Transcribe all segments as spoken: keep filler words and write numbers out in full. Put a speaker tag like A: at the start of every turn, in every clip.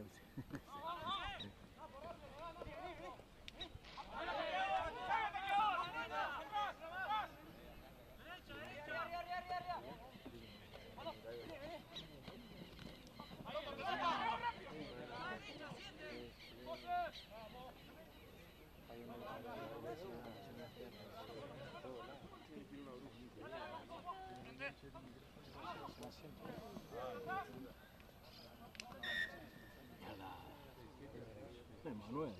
A: moverse. Manuel.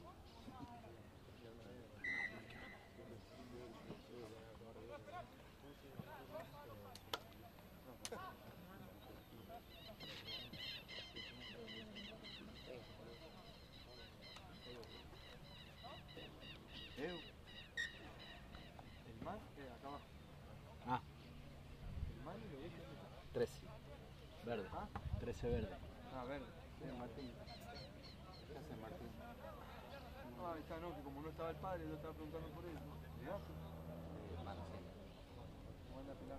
B: Eu. El man, eh, acá abajo.
A: Ah.
B: El man y lo dije.
A: trece. Verde.
B: ¿Ah?
A: trece verde.
B: Ah, verde. Sí, Martín. ¿Qué hace Martín? Ah, está, no, que como no estaba el padre, yo estaba preguntando por él. ¿Mirá? Eh, mano, sí. ¿Cómo anda Pilar?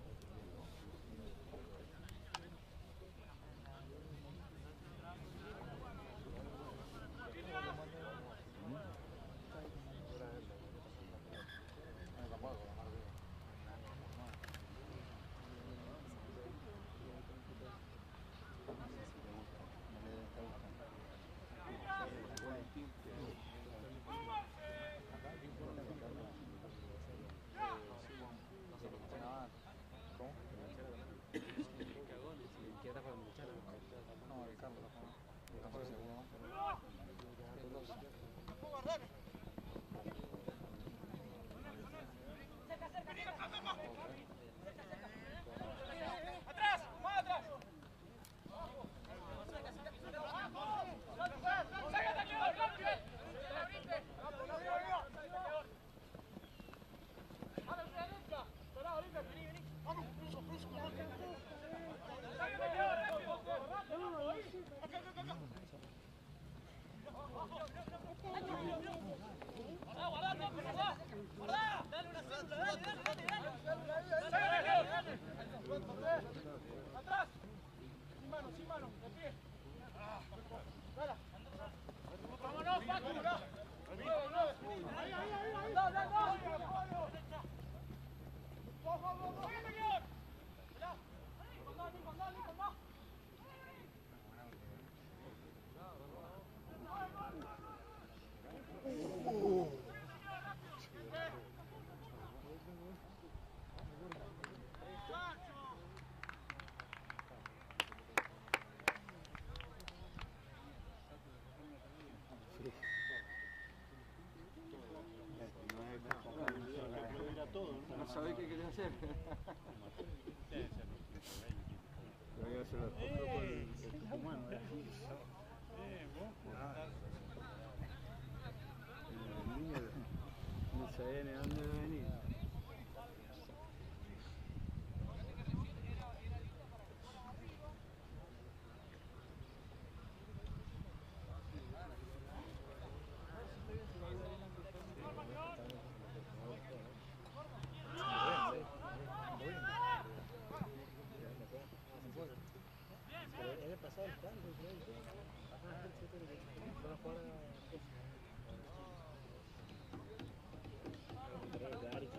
C: ¡Atrás! Sin mano, sin mano, de pie. ¡Dala! ¡Vámonos, Paco! ¡Ahí, ahí, ahí! ahí. ¡No, no, no! ¡Go, go, go, go! ¡Síguete, señor! ¡Mirá! ¡Nico, no, Nico, no, Nico, no!
B: No sabés qué querés hacer. Voy a hacer la foto con el tucumano. El niño no sabía ni dónde iba a venir.
A: Había pasado el tanto, creo. Para jugar a...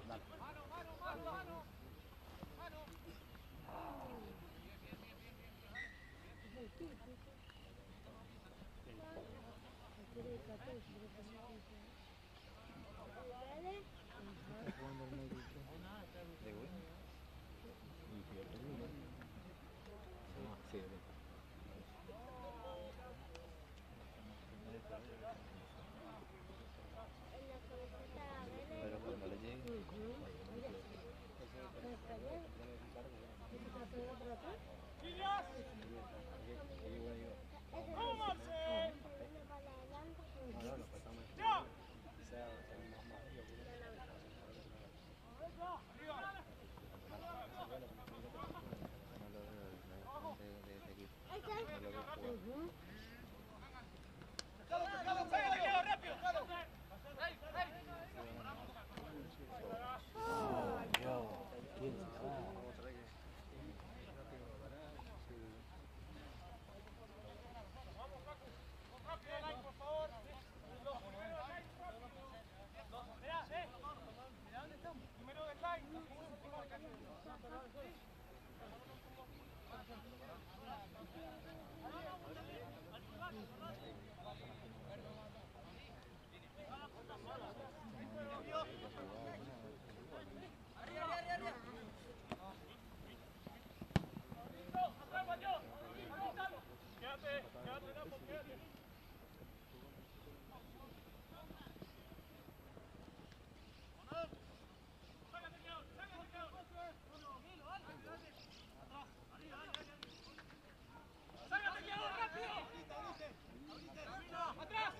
C: Mano, mano, mano, mano. Mano.
A: Sí, bien. Pero cuando le llegue,
C: ¡Chillas! ¡Vamos, Marce! ¡Ya! ¡Sácalo, sácalo, sácalo, rápido! ¡Sácalo!
A: Dios, ¿quién se va?
C: Rápido, like, por favor. Mirá, eh. Mirá dónde estamos. Número del like. Atrás, Mateo. Quédate, quédate, Napo, quédate. ¡Sácate, Thiago, rápido! ¡Atrás!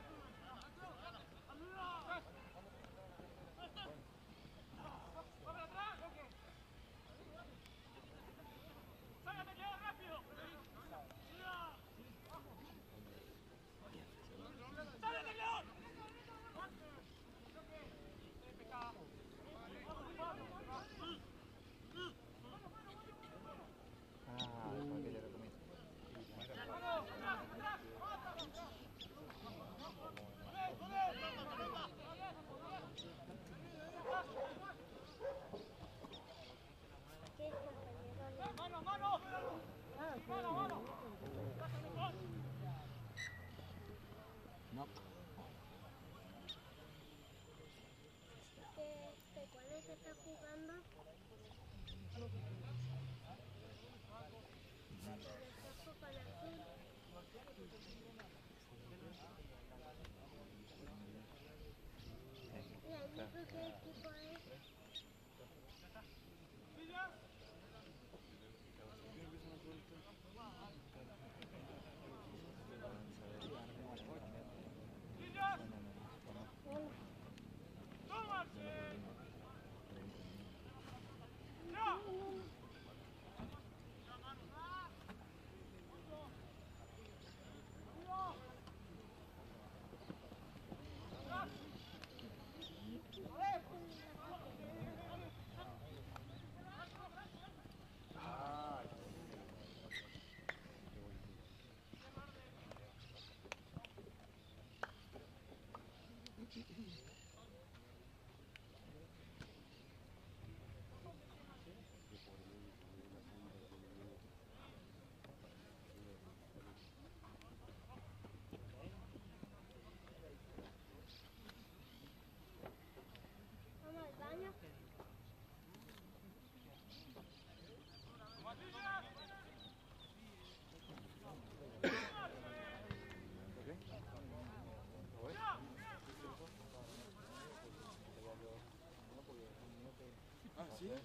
C: ¡Vamos atrás! ¡Sácate, Thiago, rápido! ¡Sácate, León!
A: Ah, para que le recomiendo.
C: ¡Mano, mano! ¡Mano, mano!
A: No.
D: ¿Qué, cuál es que está jugando? El con azul. ¿Y el equipo qué equipo es? Vamos al baño.
B: Ah, ¿sí?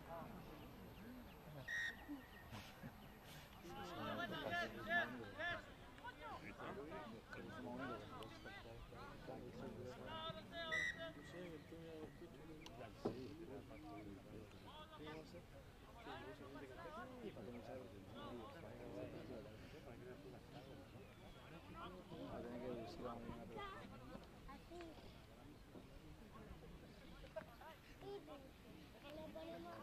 C: Yes, yes, yes.
A: Va a tener que deducir muy bien la pelota.
D: Así. Y pues, le ponemos...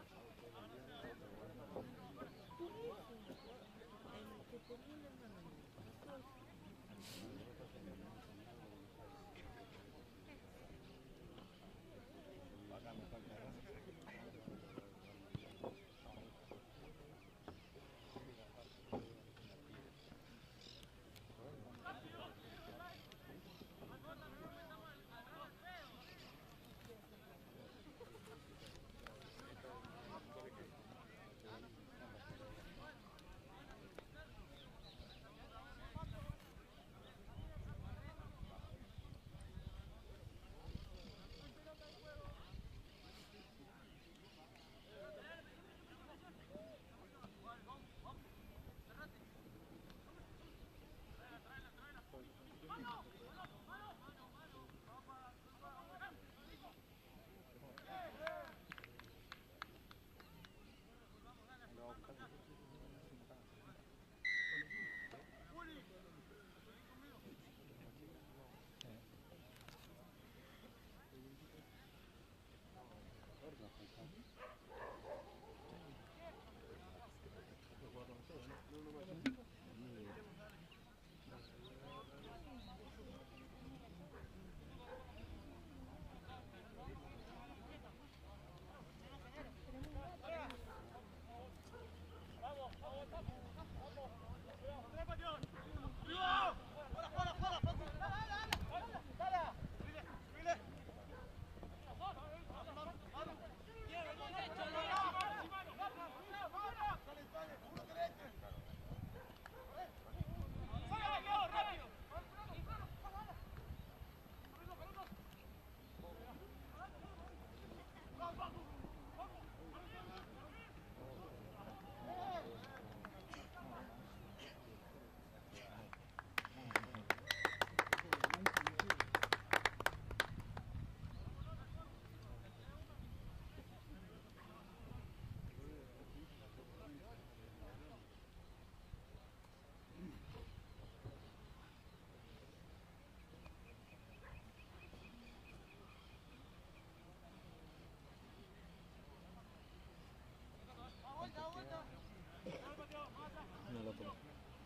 A: No lo tomo.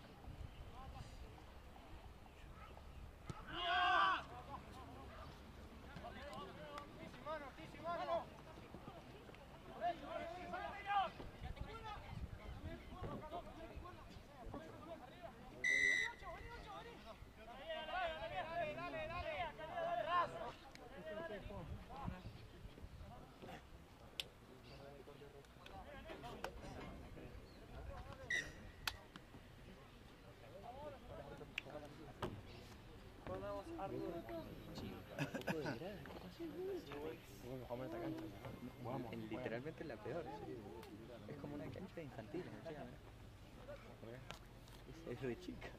E: Literalmente la peor. Es como una cancha infantil. Es de chica.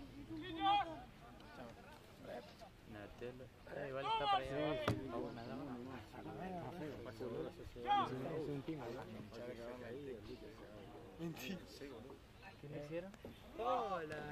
E: Natelo. Igual está para allá. Vamos, nada más. Es un timo. ¿Qué le hicieron? Hola.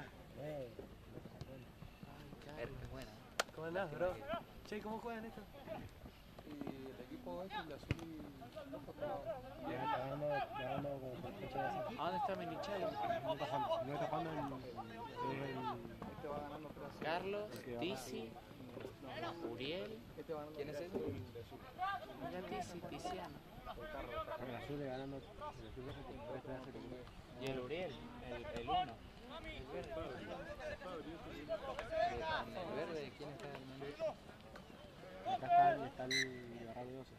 E: Buena.
B: ¿Cómo andás, bro? Che, ¿cómo juegan esto? Y el equipo este, el azul y rojo,
E: Le ganando como por fecha de así. ¿A dónde está Menichal? No está jugando. No está jugando el...
B: este va ganando por azul.
E: Carlos, Tizi, Uriel.
B: Este va ganando
E: ¿Quién es
B: por
E: él?
B: azul y el azul.
E: Mira Tizi, Tiziano.
F: El azul le ganando, el azul rojo tiene tres pedazos de culo.
E: Y el Uriel, el, el uno. El verde. El verde, ¿quién está en el menú?
F: Acá está el, está el Barral de doce.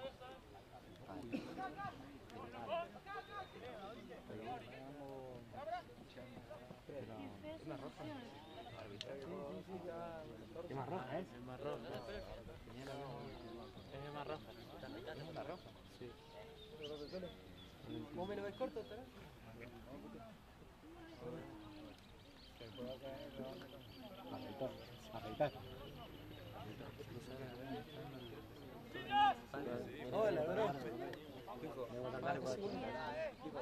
E: ¿Es más roja?
F: ¿Qué más roja es?
E: Es más roja. Es más roja. Es una roja. Sí.
B: ¿Vos me lo ves corto, estará?
F: Afeitar, afeitar.
B: Hola, bro.
F: Debo tacar igual.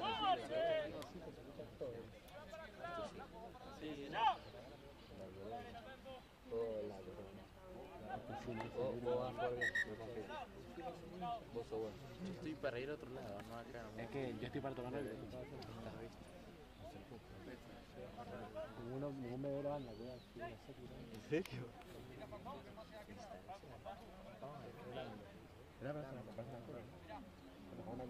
B: Sí,
E: Sí, no,
A: Vos,
E: sí,
A: vos vas a jugar bien, yo confío. Vos sos bueno.
G: Yo estoy para ir a otro lado, no acá.
E: es que yo estoy para tomar el ninguno, ningún bebé anda, cuidado, sí, no sé, cuidado.
A: ¿En serio?
E: Era para hacer una comparación de alcohol. Pero con una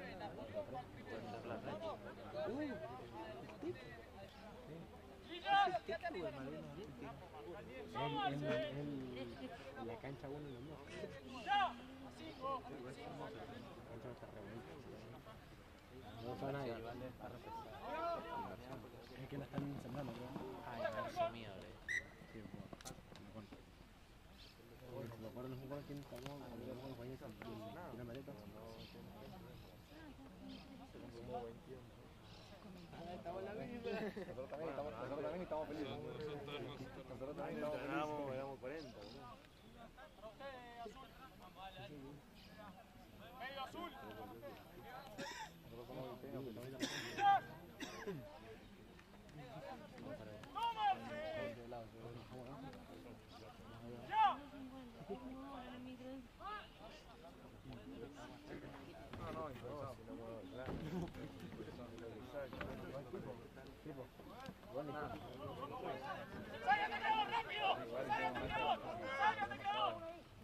E: comparación. Uy, el, el, el, la cancha uno y los dos. La cancha está re bonita. No fue nadie. Es que la están ensamblando, ¿no?
G: Ay, me mío,
E: Sí, bueno. Me acuerdo, no me acuerdo quién estaba, cuando éramos compañeros de una maleta.
B: Estamos en la vida. Nosotros también estamos, nosotros también estamos felices. Nosotros también estamos felices.
F: Éramos cuarenta, boludo.
C: Medio azul.
B: Nosotros somos veinteaños. No, no, improvisado.
C: ¡Sácate, cabrón, rápido! ¡Sácate, cabrón! ¡Sácate, cabrón!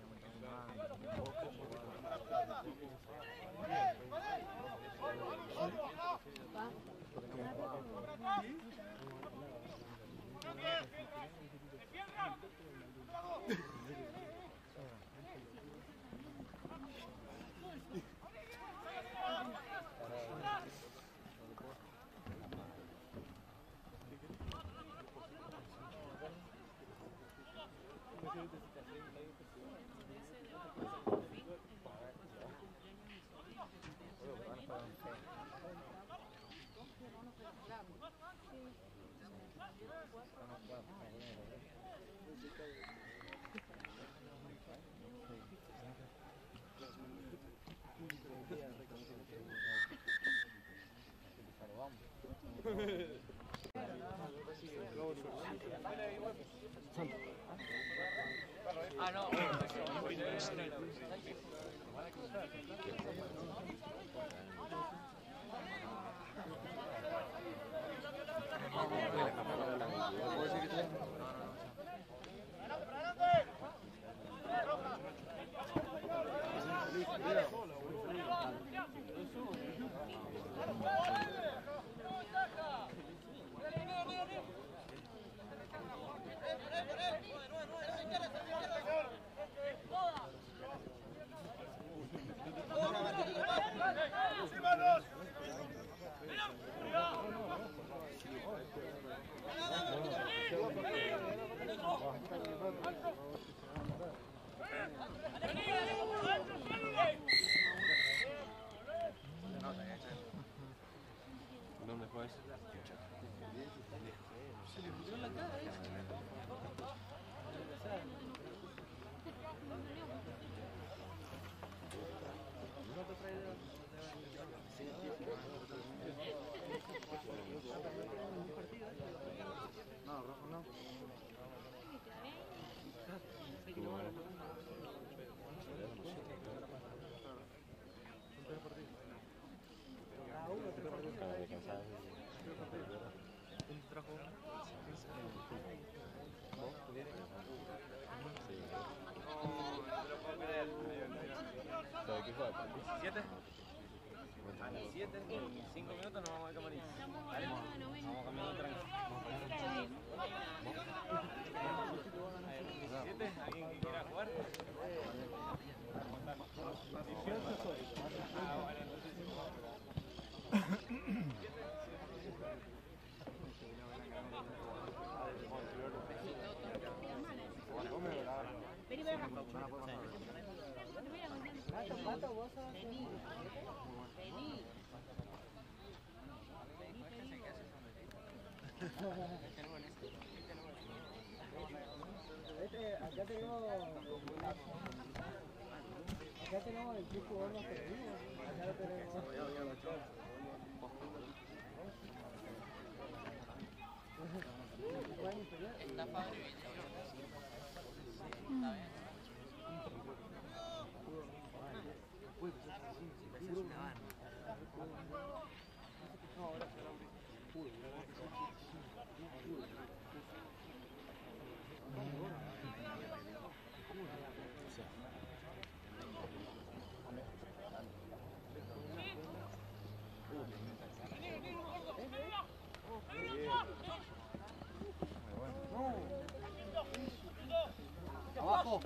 G: Ah, no.
F: ¿Dónde juegas?
B: No, Rafa no.
A: ¿Sabes qué juega?
G: ¿Siete? A las siete, en cinco minutos nos vamos al camarín. ¿Vale? Vamos caminando tranquilo. ¿Siete? ¿Alguien que quiera jugar? Ah, vale,
E: Este, acá tenemos acá tenemos el club jugador más perdido. Acá lo tenemos.
G: Está Fabri. Está bien.
B: abajo.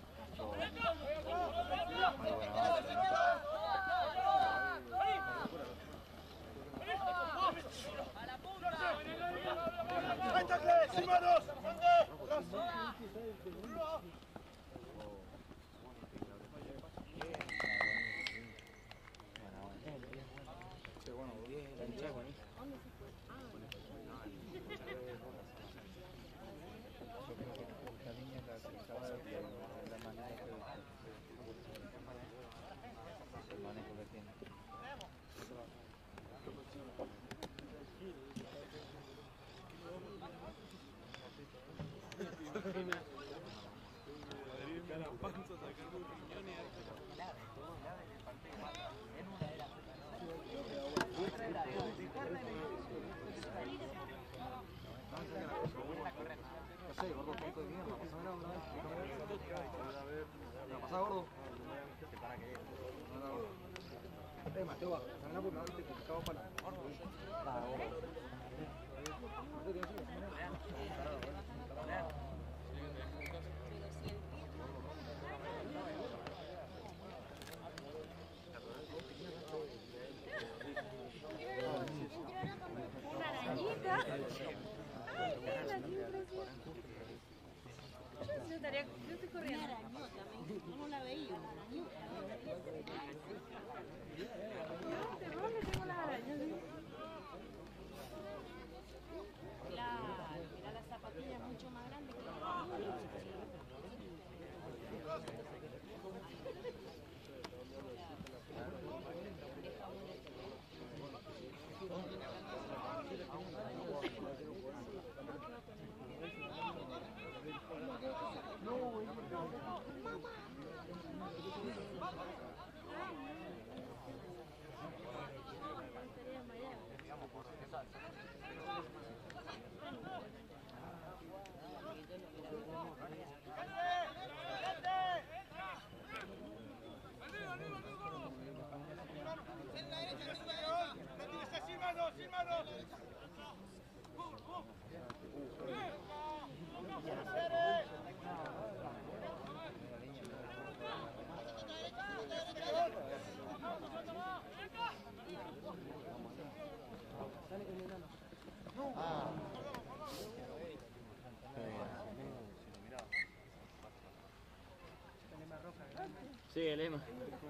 G: Sí, el Ema.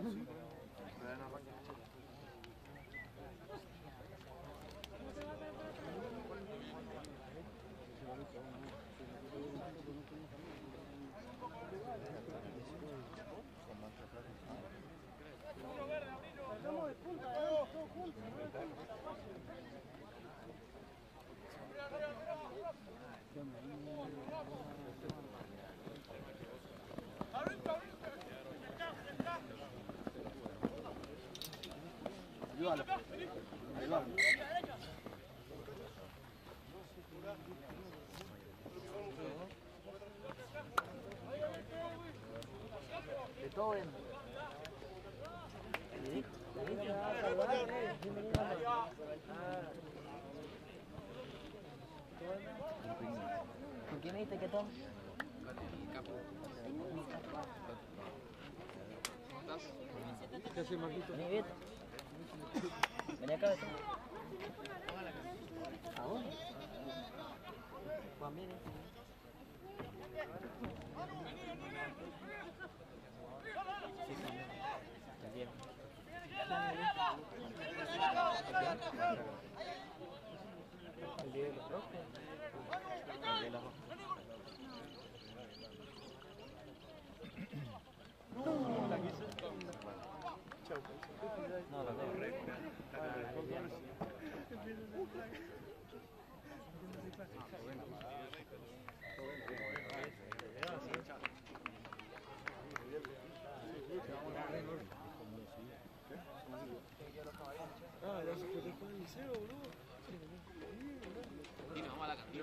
B: Ayúdalo. Ayúdalo.
H: Beethoven. ¿Con quién me dijiste que Tom?
B: ¿Qué haces, Marquito?
H: Vení, Beto. Vení acá, Beto. ¿A dónde? Juan, viene. Sí, sí. Ya viene. El día de los rojos. El de los rojos. No, la tengo.
B: Ah, ya se fue después del liceo, boludo.
G: Y nos vamos a la cantina.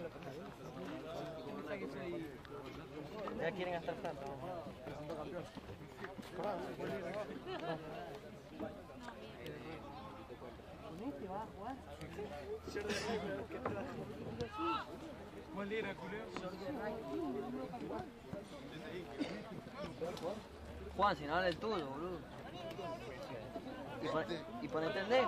H: Ya quieren estar tanto.
B: Presentó campeón.
H: ¿Con este vas a jugar?
B: ¿Cuál era, Julio?
I: Juan, si no habla el tuyo, boludo. Y pon, y pon entender.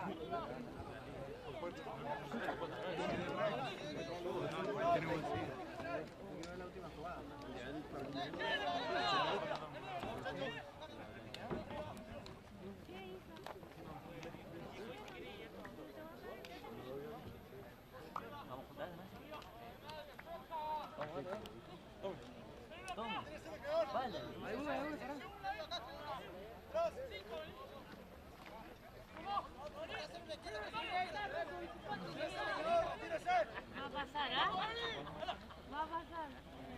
I: Toma. Vale. Ahí voy, ahí voy, pará.
D: Va a pasar, ¿ah? Va a pasar.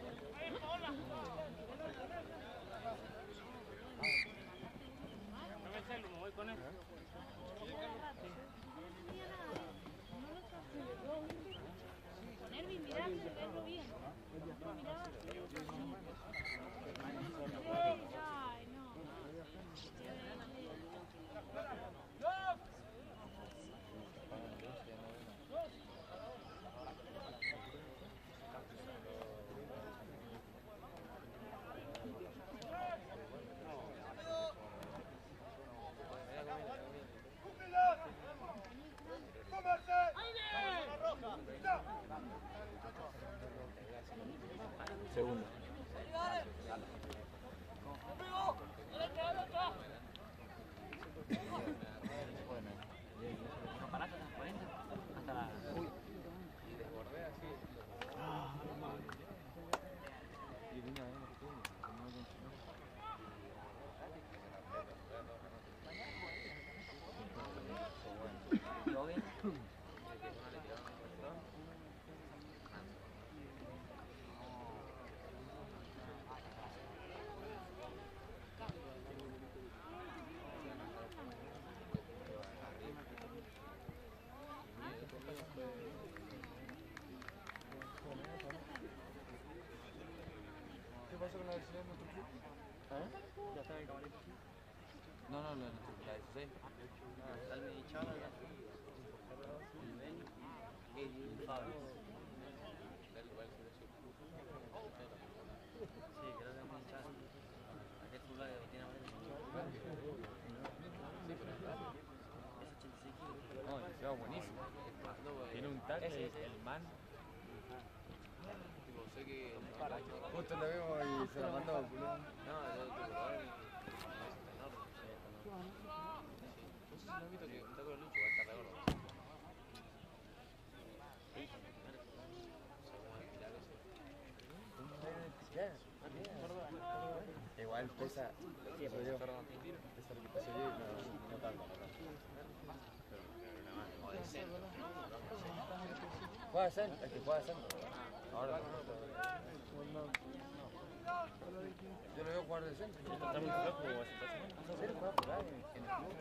C: No me celo, me voy con él.
D: Ponerme y mirarlo y verlo bien. No miraba. Ay, no.
A: Segundo.
I: Hasta la...
A: Y desbordé así. Y vine a ver que tiene, como no continuó.
I: ¿Todo bien?
B: ¿Qué pasó con la velocidad de nuestro club?
I: ¿Eh? Ya está en el camarín.
A: No, no, la, la dieciséis.
I: Salve y Chava, ya. El Beni y el Fabio. Sí, creo que es muy Chava. Aquel fútbol que tiene ahora.
A: Sí, pero está.
I: Es ochenta y seis kilos.
A: No, el va buenísimo. Tiene un tackle,
I: Ese, ese.
A: el man. Tipo, sé que...
B: Justo la vemos y se la mandó, Julio.
A: No, el otro jugador es enorme. No sé si no has visto que un taco de Lucho va a estar de gordo.
B: Igual pesa, peso yo, pesa lo que peso yo y no, no tanto, ¿verdad? Juega Sen, el que juega Sen. Ahora yo lo veo jugar de centro.
A: Está muy flojo, está
B: Sí, juega por ahí, en el club.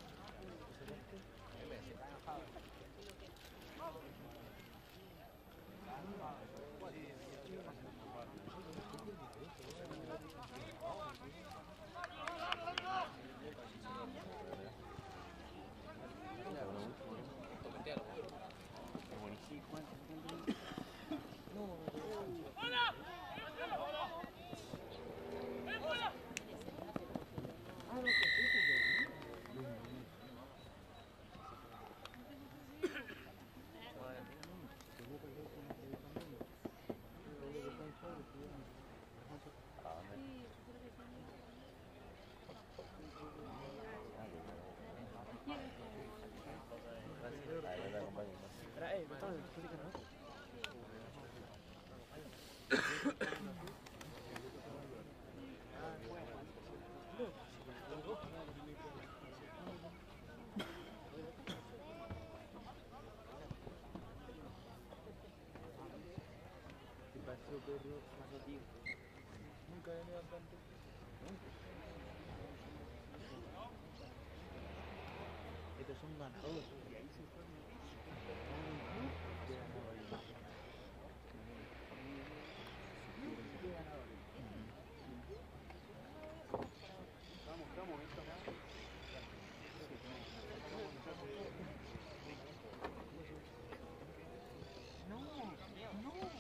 B: Nunca he venido tanto.
E: Estos son ganados. No, no.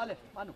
I: dale, Manu.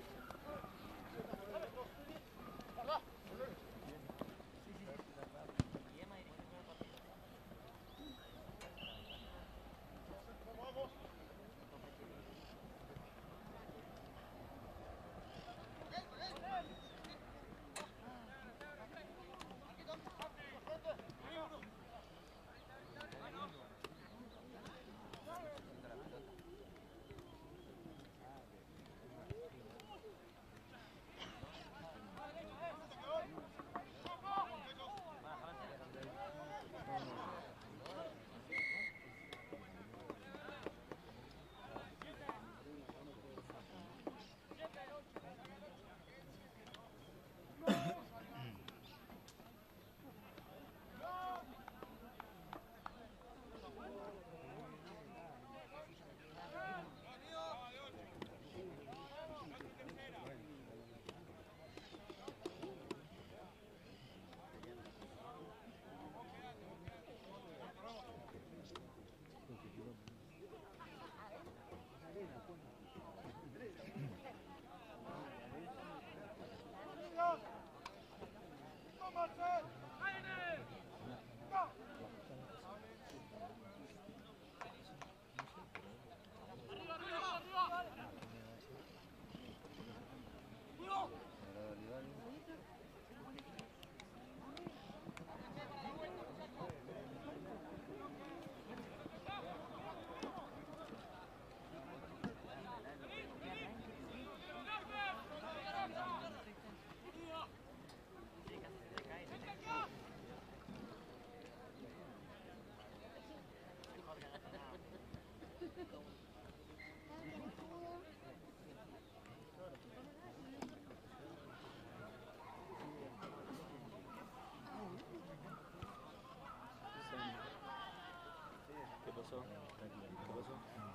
H: ¿Qué pasó? ¿Qué pasó?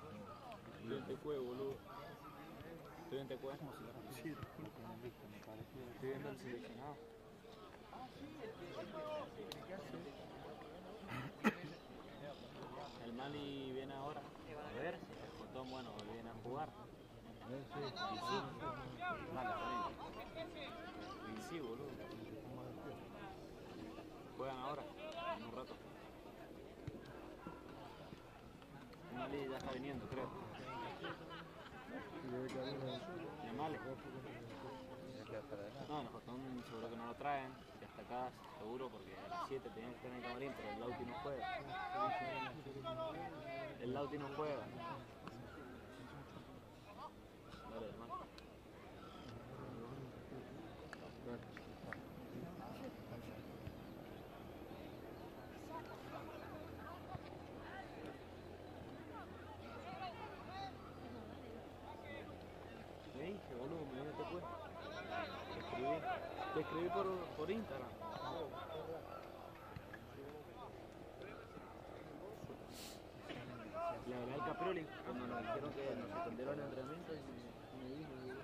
H: Estoy en Tecue, boludo. Estoy en Tecue.
E: Sí, me pareció.
H: Estoy viendo el seleccionado. El Mali viene ahora. A ver si el Jotón, bueno, viene a jugar. Y sí. Y sí, boludo. Juegan ahora, en un rato. El Mali ya está viniendo, creo. ¿El Mali? No, el Jotón seguro que no lo traen. Ya está acá, seguro, porque a las siete tenían que estar en el camarín, pero el Lauti no juega. El Lauti no juega. Dale, hermano. Me dije, boludo, me viene te cuesta. Te escribí. Te escribí por, por Instagram. Le hablé al Caprioli cuando nos dijeron que nos suspendieron el entrenamiento y me, me dijo, boludo.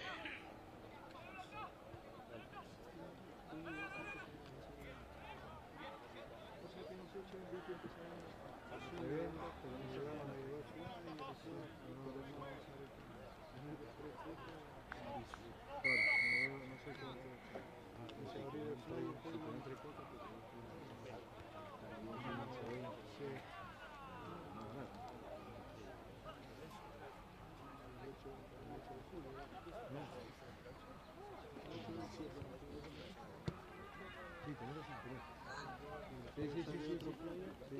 E: Sí, sí, sí, sí, sí, sí,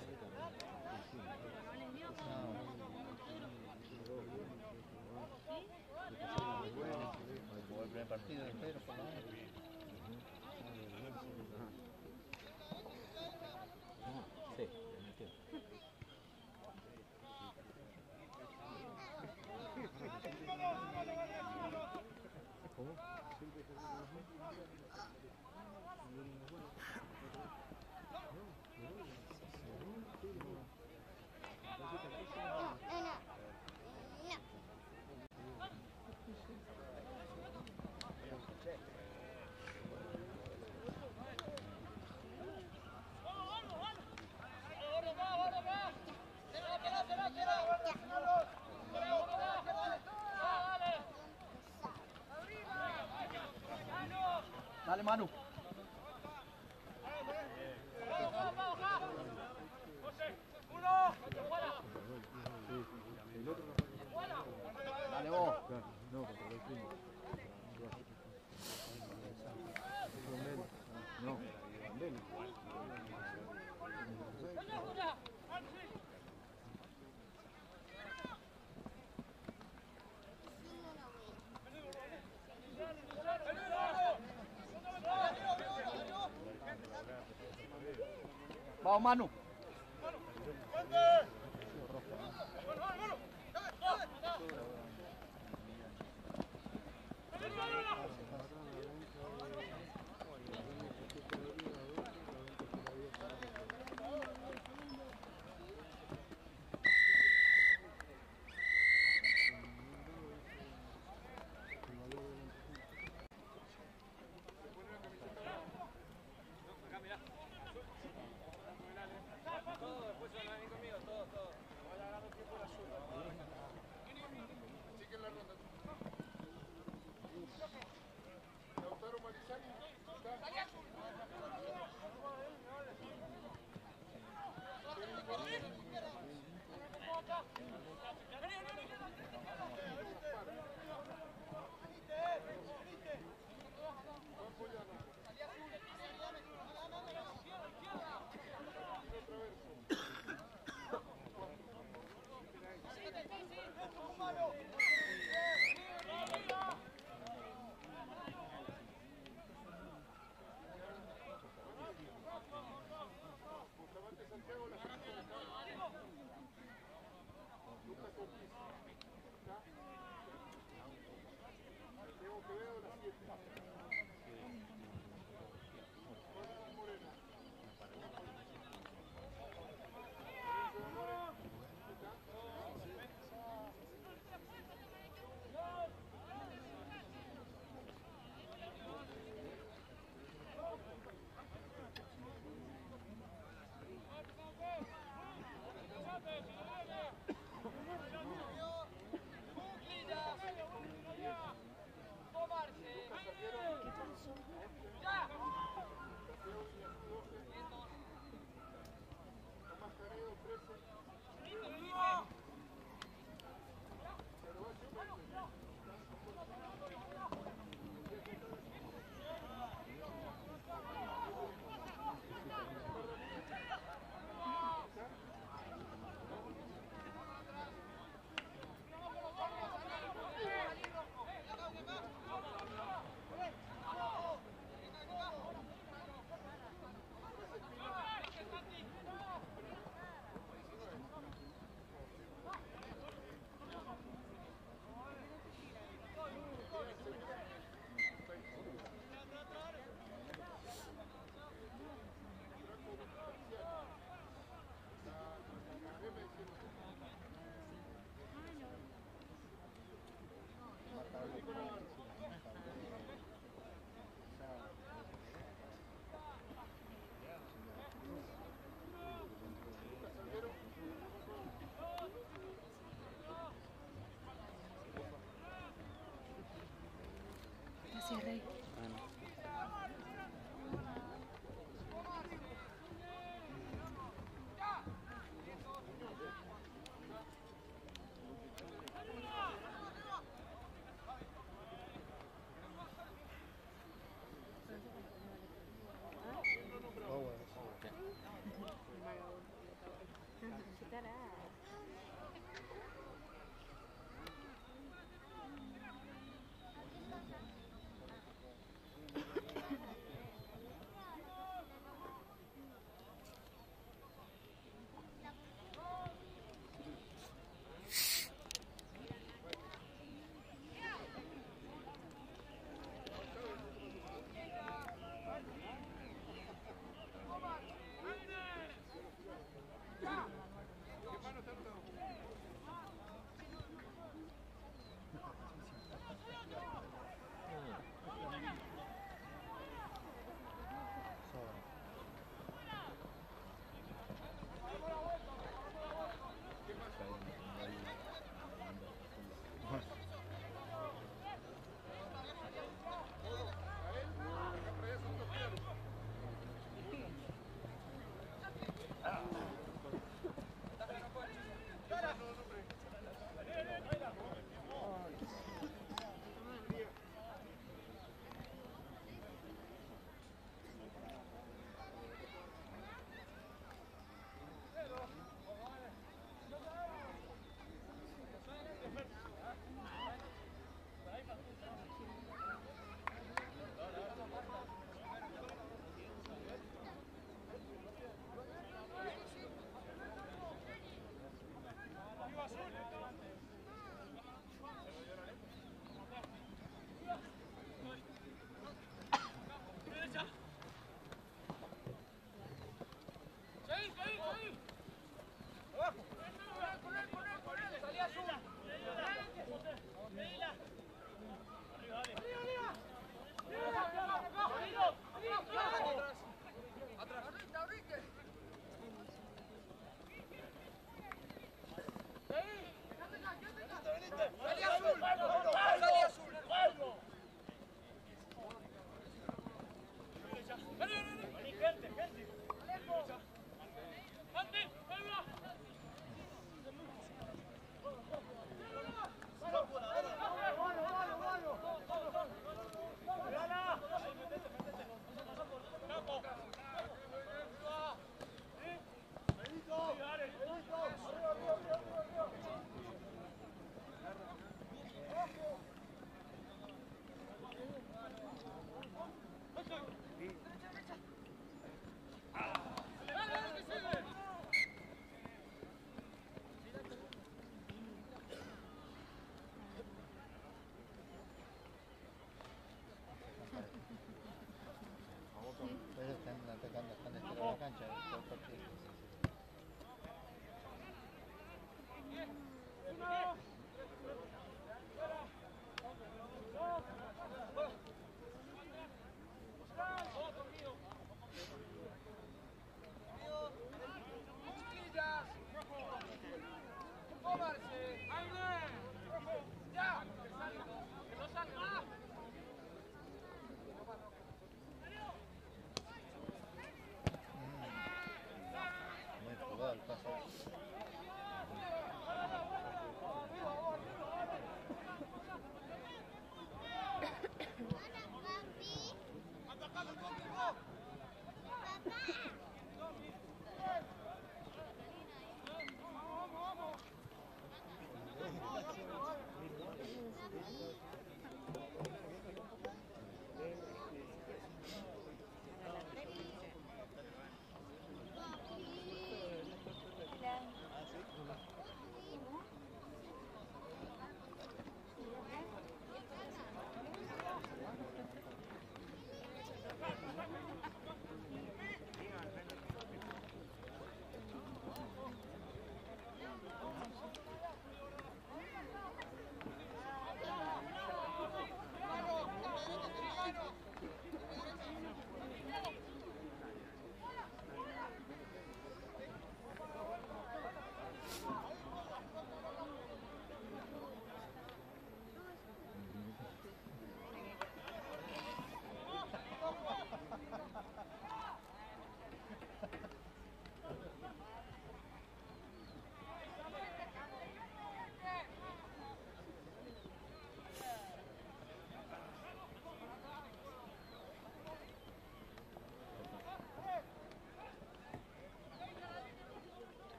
A: Jugó el primer partido de Pedro por la hora. Sí, le metió. ¿Cómo?
C: Dale, Manu. Dale vos.
B: No, contra el primo. No,
C: Vamos, Manu. Tomarse.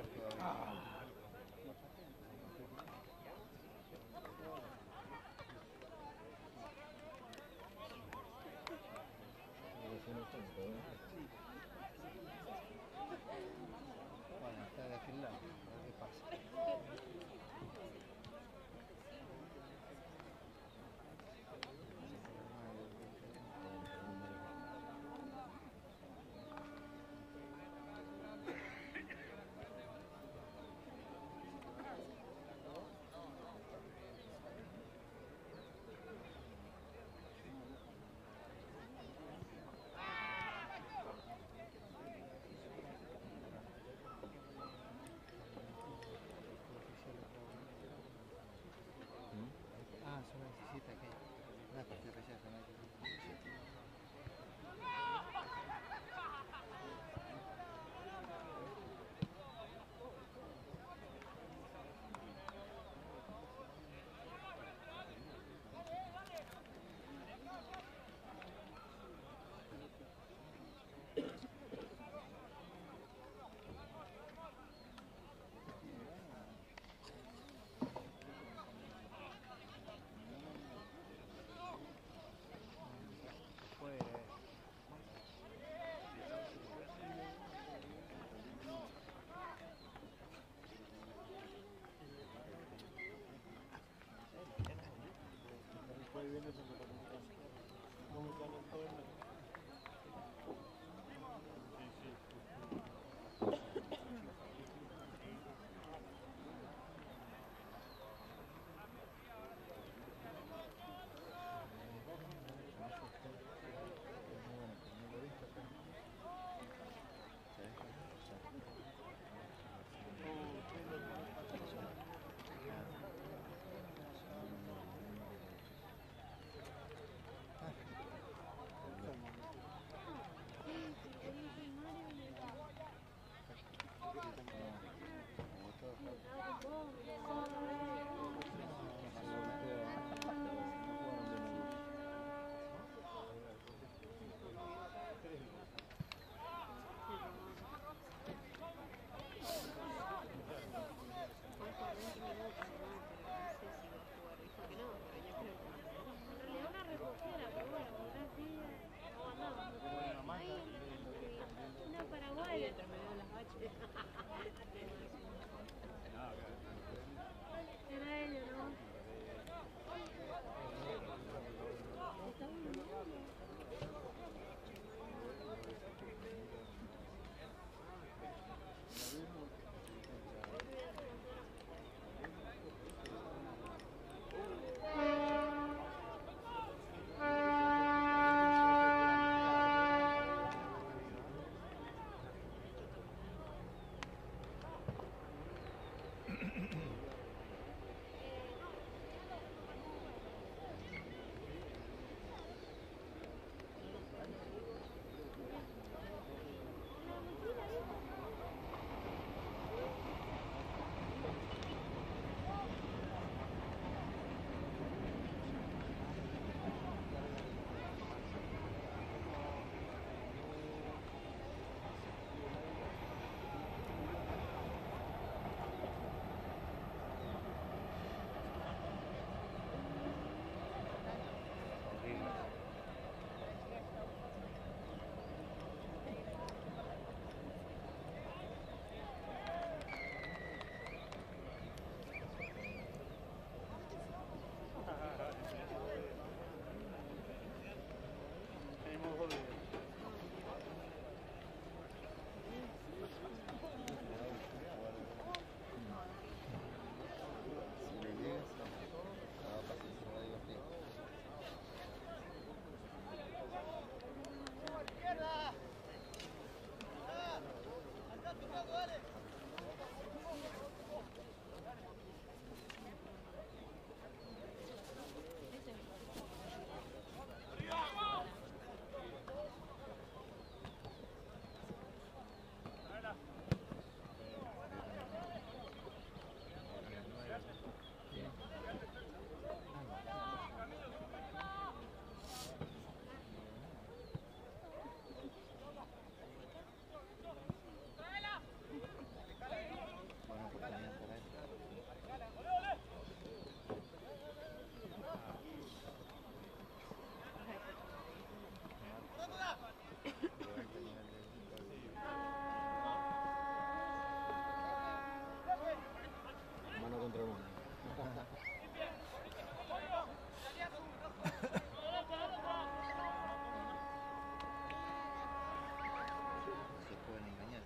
E: ayer todavía. Bueno, está de aquel lado, a ver qué pasa.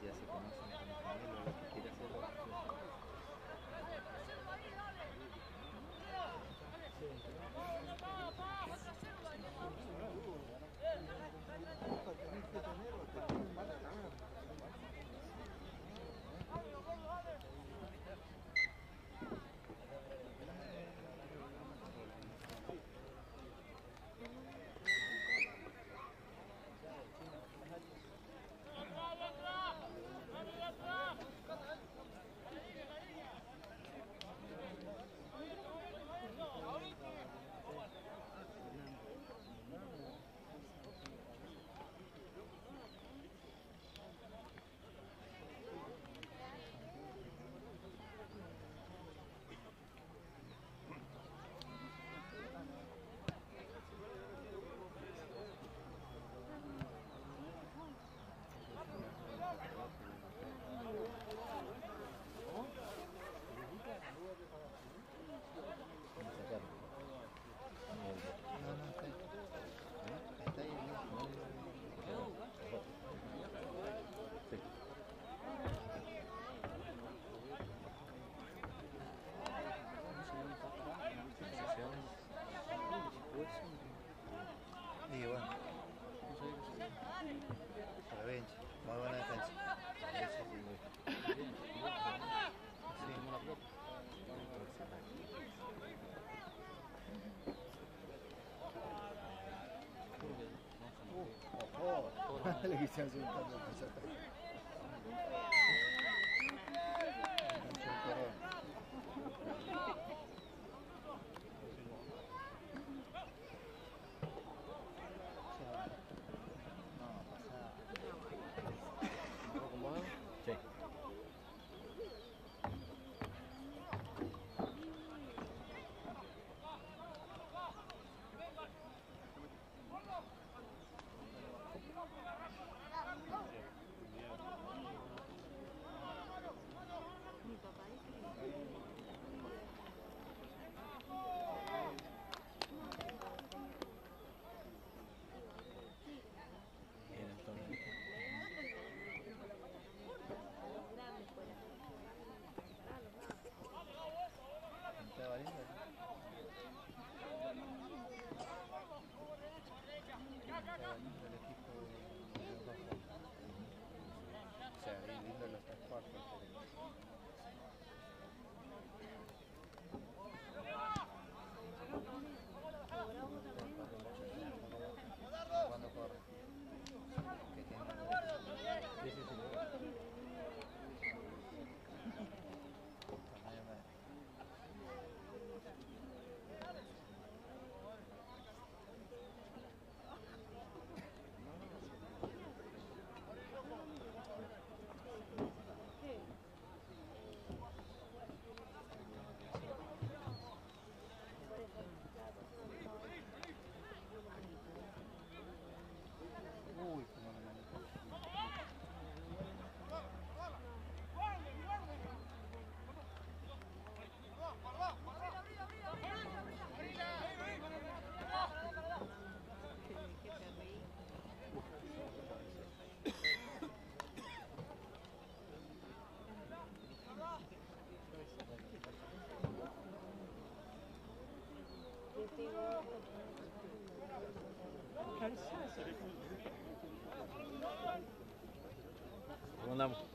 A: ya se conocen con el Camilo, lo que quiere hacer. Y bueno, para bench, muy buena defensa.
E: Le quise hacer un par de cosas.
A: ¿Cómo andamos?